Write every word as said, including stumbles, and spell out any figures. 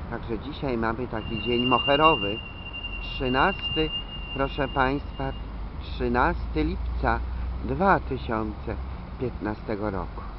Także dzisiaj mamy taki dzień moherowy. trzynasty, proszę Państwa, trzynastego lipca dwa tysiące piętnastego roku.